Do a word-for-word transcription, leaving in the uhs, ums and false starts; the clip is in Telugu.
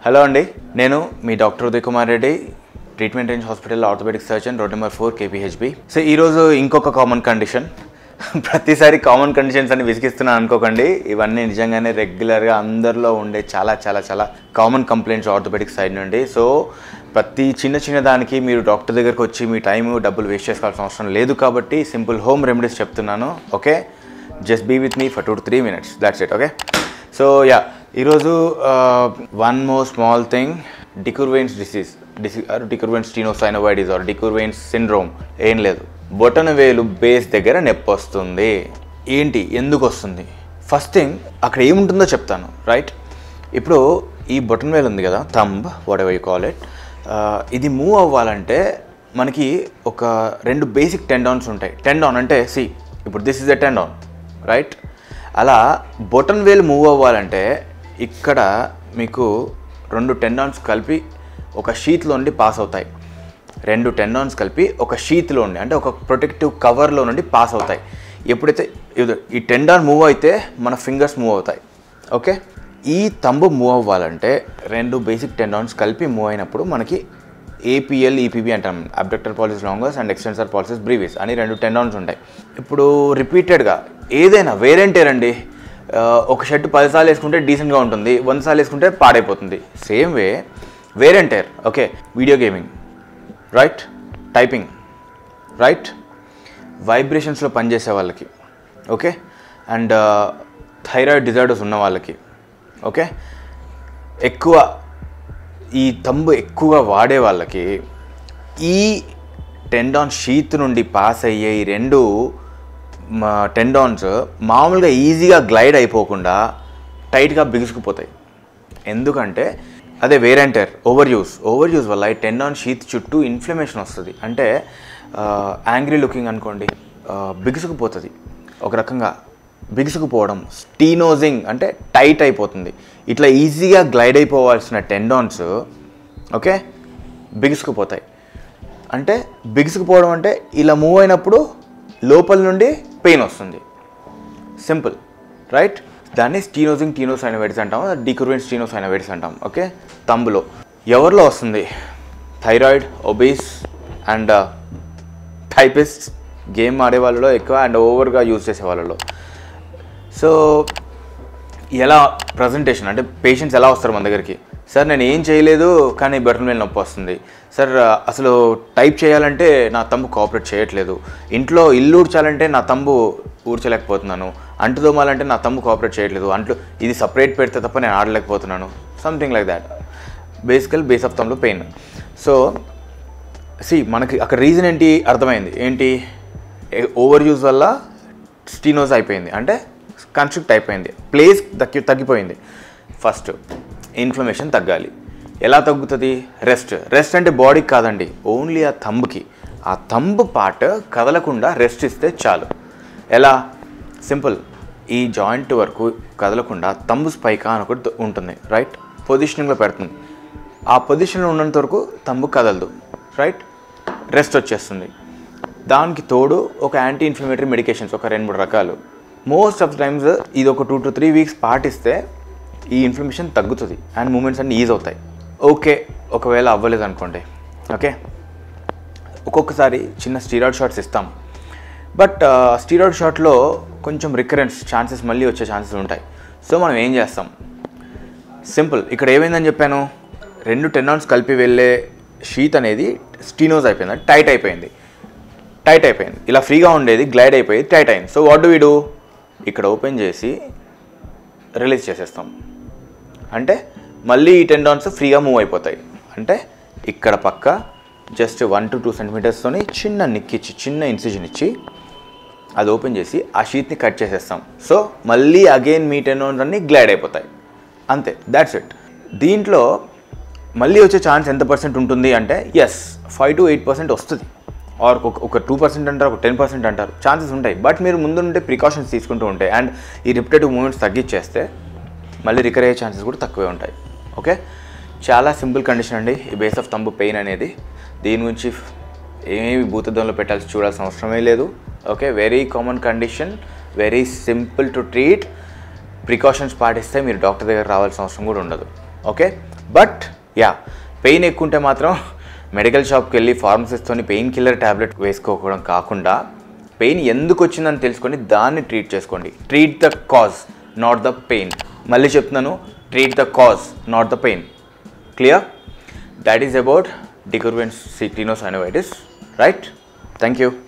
హలో అండి, నేను మీ doctor Uday Kumar Reddy, treatment range hospital orthopaedics surgeon, road number four KPHB. So ఈరోజు ఇంకొక కామన్ కండిషన్. ప్రతిసారి కామన్ కండిషన్స్ అని విసిగిస్తున్నాను అనుకోకండి, ఇవన్నీ నిజంగానే రెగ్యులర్గా అందరిలో ఉండే చాలా చాలా చాలా కామన్ కంప్లైంట్స్ ఆర్థోపెడిక్స్ సైడ్ నుండి. సో ప్రతి చిన్న చిన్న దానికి మీరు డాక్టర్ దగ్గరకు వచ్చి మీ టైం డబ్బులు వేస్ట్ చేసుకోవాల్సిన అవసరం లేదు కాబట్టి సింపుల్ హోమ్ రెమెడీస్ చెప్తున్నాను. Okay, just be with me for two to three minutes, that's it. Okay, so yeah, ఈరోజు one more small thing, de Quervain's disease dis de Quervain's tenosynovitis or de Quervain's syndrome. ఏం లేదు, బొటన వేలు బేస్ దగ్గర నొప్పి వస్తుంది. ఏంటి, ఎందుకు వస్తుంది? ఫస్ట్ థింగ్ అక్కడ ఏముంటుందో చెప్తాను, రైట్? ఇప్పుడు ఈ బొటన వేలు ఉంది కదా, thumb, whatever you call it, ఇది మూవ్ అవ్వాలంటే మనకి ఒక రెండు బేసిక్ టెండాన్స్ ఉంటాయి. టెండాన్ అంటే సి, ఇప్పుడు this is a tendon, right? అలా బొటన్ వేలు మూవ్ అవ్వాలంటే ఇక్కడ మీకు రెండు టెండాన్స్ కలిపి ఒక షీత్లో నుండి పాస్ అవుతాయి. రెండు టెండాన్స్ కలిపి ఒక షీత్లో ఉండి, అంటే ఒక ప్రొటెక్టివ్ కవర్లో నుండి పాస్ అవుతాయి. ఎప్పుడైతే ఈ టెండాన్ మూవ్ అయితే మన ఫింగర్స్ మూవ్ అవుతాయి. ఓకే, ఈ తంబు మూవ్ అవ్వాలంటే రెండు బేసిక్ టెండాన్స్ కలిపి మూవ్ అయినప్పుడు మనకి ఏపీఎల్ ఈపీబీ అంటాం, abductor pollicis longus and extensor pollicis brevis అని రెండు టెండాన్స్ ఉంటాయి. ఇప్పుడు రిపీటెడ్గా ఏదైనా వేరెంటేర్ అండి, ఒక షర్ట్ పదిసార్లు వేసుకుంటే డీసెంట్గా ఉంటుంది, వంద సార్లు వేసుకుంటే పాడైపోతుంది. Same way wear and tear. Okay, video gaming, right? Typing, right? వైబ్రేషన్స్లో పనిచేసే వాళ్ళకి, ఓకే, అండ్ థైరాయిడ్ డిజార్డర్స్ ఉన్న వాళ్ళకి, ఓకే, ఎక్కువ ఈ తంబు ఎక్కువగా వాడే వాళ్ళకి ఈ టెండాన్ షీత్ నుండి పాస్ అయ్యే ఈ రెండు టెండాన్స్ మామూలుగా ఈజీగా గ్లైడ్ అయిపోకుండా టైట్గా బిగుసుకుపోతాయి. ఎందుకంటే అదే wear and tear over use over use వల్ల ఈ టెండాన్ షీత్ చుట్టూ ఇన్ఫ్లమేషన్ వస్తుంది. అంటే యాంగ్రీ లుకింగ్ అనుకోండి, బిగుసుకుపోతుంది. ఒక రకంగా బిగుసుకుపోవడం, స్టీనోజింగ్ అంటే టైట్ అయిపోతుంది. ఇట్లా ఈజీగా గ్లైడ్ అయిపోవాల్సిన టెండాన్స్, ఓకే, బిగుసుకుపోతాయి. అంటే బిగుసుకుపోవడం అంటే ఇలా మూవ్ అయినప్పుడు లోపల నుండి పెయిన్ వస్తుంది. Simple, right? దాన్ని స్టీనోజింగ్ టీనోసైనోవైటిస్ అంటాం, డిక్యూర్ వెయిన్స్ స్టీనోసైనోవైటిస్ అంటాం. ఓకే, తంబులో ఎవరిలో వస్తుంది? Thyroid, obese and typist, game ఆడే వాళ్ళలో ఎక్కువ అండ్ ఓవర్గా యూజ్ చేసే వాళ్ళలో. సో ఎలా ప్రజెంటేషన్ అంటే పేషెంట్స్ ఎలా వస్తారు మన దగ్గరికి? సార్ నేను ఏం చేయలేదు కానీ బటన్ వేలు నొప్పి వస్తుంది సార్, అసలు టైప్ చేయాలంటే నా తంబు కోఆపరేట్ చేయట్లేదు, ఇంట్లో ఇల్లు ఊడ్చాలంటే నా తంబు ఊడ్చలేకపోతున్నాను, అంటు దోమాలంటే నా తంబు కోఆపరేట్ చేయట్లేదు, అంట్లు ఇది సపరేట్ పెడితే తప్ప నేను ఆడలేకపోతున్నాను, something like that. Basically base of తంబ్లో పెయిన్. సో సి, మనకి అక్కడ రీజన్ ఏంటి అర్థమైంది. ఏంటి? ఓవర్ యూజ్ వల్ల స్టీనోజ్ అయిపోయింది, అంటే కన్స్ట్రిక్ట్ అయిపోయింది, ప్లేస్ తగ్గి తగ్గిపోయింది. ఫస్ట్ ఇన్ఫ్లమేషన్ తగ్గాలి. ఎలా తగ్గుతుంది? రెస్ట్. రెస్ట్ అంటే బాడీకి కాదండి, ఓన్లీ ఆ థంబ్కి. ఆ థంబ్ పార్ట్ కదలకుండా రెస్ట్ ఇస్తే చాలు. ఎలా? సింపుల్, ఈ జాయింట్ వరకు కదలకుండా థంబ్ స్పైకా అని ఒకటి ఉంటుంది, రైట్? పొజిషనింగ్లో పెడుతుంది. ఆ పొజిషన్లో ఉన్నంత వరకు థంబ్ కదలదు, రైట్? రెస్ట్ వచ్చేస్తుంది. దానికి తోడు ఒక యాంటీ ఇన్ఫ్లమేటరీ మెడికేషన్స్ ఒక రెండు మూడు రకాలు. మోస్ట్ ఆఫ్ టైమ్స్ ఇది ఒక టూ టు త్రీ వీక్స్ పాటిస్తే ఈ ఇన్ఫ్లమేషన్ తగ్గుతుంది అండ్ మూమెంట్స్ అన్నీ ఈజ్ అవుతాయి. ఓకే, ఒకవేళ అవ్వలేదు అనుకోండి, ఓకే, ఒక్కొక్కసారి చిన్న స్టీరాయిడ్ షాట్స్ ఇస్తాం. బట్ స్టీరాయిడ్ షాట్లో కొంచెం రికరెన్స్ ఛాన్సెస్ మళ్ళీ వచ్చే ఛాన్సెస్ ఉంటాయి. సో మనం ఏం చేస్తాం? సింపుల్, ఇక్కడ ఏమైందని చెప్పాను, రెండు టెండాన్స్ కలిపి వెళ్ళే షీత్ అనేది స్టీనోజ్ అయిపోయింది, టైట్ అయిపోయింది. టైట్ అయిపోయింది ఇలా ఫ్రీగా ఉండేది గ్లైడ్ అయిపోయి టైట్ అయింది. So what do we do? ఇక్కడ ఓపెన్ చేసి రిలీజ్ చేసేస్తాం. అంటే మళ్ళీ ఈ టెండాన్స్ ఫ్రీగా మూవ్ అయిపోతాయి. అంటే ఇక్కడ పక్క జస్ట్ వన్ టు టూ సెంటీమీటర్స్తోని చిన్న నిక్కిచ్చి చిన్న ఇన్సిజన్ ఇచ్చి అది ఓపెన్ చేసి ఆ షీట్ని కట్ చేసేస్తాం. సో మళ్ళీ అగైన్ మీ టెండాన్స్ అన్నీ గ్లైడ్ అయిపోతాయి. అంతే, దాట్స్ ఇట్. దీంట్లో మళ్ళీ వచ్చే ఛాన్స్ ఎంత పర్సెంట్ ఉంటుంది అంటే, yes, five to eight percent వస్తుంది. ఆర్ ఒక టూ పర్సెంట్ అంటారు, ఒక టెన్ పర్సెంట్ అంటారు, ఛాన్సెస్ ఉంటాయి. బట్ మీరు ముందు నుండి ప్రికాషన్స్ తీసుకుంటూ ఉంటాయి అండ్ ఈ రిపిటేటివ్ మూమెంట్స్ తగ్గించేస్తే మళ్ళీ రికర్ అయ్యే ఛాన్సెస్ కూడా తక్కువే ఉంటాయి. ఓకే, చాలా సింపుల్ కండిషన్ అండి ఈ బేస్ ఆఫ్ తంబు పెయిన్ అనేది. దీని గురించి ఏమేమి భూతద్దంలో పెట్టాల్సి చూడాల్సిన అవసరమే లేదు. Okay, very common condition, very simple to treat. Precautions పాటిస్తే మీరు డాక్టర్ దగ్గర రావాల్సిన అవసరం కూడా ఉండదు. ఓకే, బట్ యా పెయిన్ ఎక్కువ ఉంటే మాత్రం మెడికల్ షాప్కి వెళ్ళి ఫార్మసిస్ట్తోని పెయిన్ కిల్లర్ ట్యాబ్లెట్ వేసుకోవడం కాకుండా పెయిన్ ఎందుకు వచ్చిందని తెలుసుకొని దాన్ని ట్రీట్ చేసుకోండి. Treat the cause, not the pain. మళ్ళీ చెప్తున్నాను, treat the cause, not the pain. Clear? That is about de Quervain's tenosynovitis, right? Thank you.